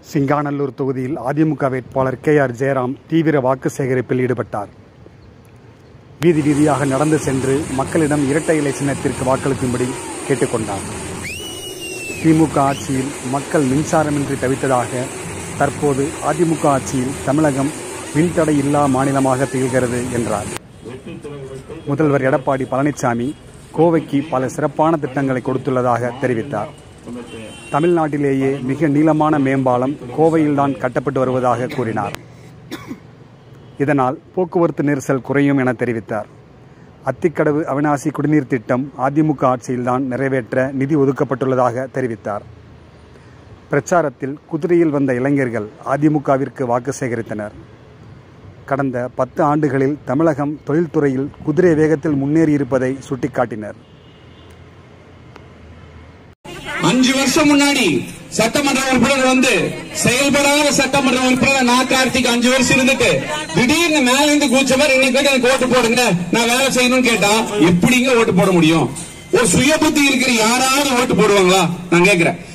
சிங்காநல்லூர் தொகுதியில் அதிமுக வேட்பாளர் KR ஜெயராம் தீவிர வாக்கு சேகரிப்பில் ஈடுபட்டார். வீதி வீதியாக நடந்து சென்று மக்களிடம் இரட்டை இலை சின்னத்திற்கு வாக்களிக்கும்படி கேட்டுக்கொண்டார். திமுக ஆட்சியில் மக்கள் மின்சாரமின்றி தவித்ததாக தற்போது அதிமுக ஆட்சியில் தமிழகம் மின்தடை இல்லா மாநிலமாக திகழ்கிறது என்றார். முதல்வர் எடப்பாடி பழனிசாமி கோவைக்கு பல சிறப்பான திட்டங்களை கொடுத்துள்ளதாக தெரிவித்தார். தமிழ்நாட்டிலேயே மிக நீளமான மேம்பாலம் கோவையில்தான் கட்டப்பட்டு வருவதாக கூறினார். இதனால் போக்குவரத்து நெரிசல் குறையும் என தெரிவித்தார். அத்திக்கடவு அவிநாசி குடிநீர் திட்டம் அதிமுக ஆட்சியில்தான் நிறைவேற்ற நிதி ஒதுக்கப்பட்டுள்ளதாக தெரிவித்தார். பிரச்சாரத்தில் குதிரையில் வந்த இளைஞர்கள் அதிமுகவிற்கு வாக்கு சேகரித்தனர். கடந்த 10 ஆண்டுகளில் தமிழகம் தொழில்துறையில் குதிரை வேகத்தில் முன்னேறியிருப்பதை சுட்டிக்காட்டினர். 5 வருஷம் முன்னாடி சட்டமன்ற உறுப்பினர் வந்து செயல்படாத சட்டமன்ற உறுப்பினர் நான் கார்த்திக் 5 வருஷம் இருந்துட்டு திடீர்னு மேல இருந்து கூச்சவர் இன்னைக்கு எனக்கு ஓட்டு போடுங்க நான் வேலை செய்யணும்னு கேட்டா எப்படிங்க ஓட்டு போட முடியும்? ஒரு சுய புத்தி இருக்கிற யாராவது ஓட்டு போடுவாங்களா? நான் கேட்கிறேன்.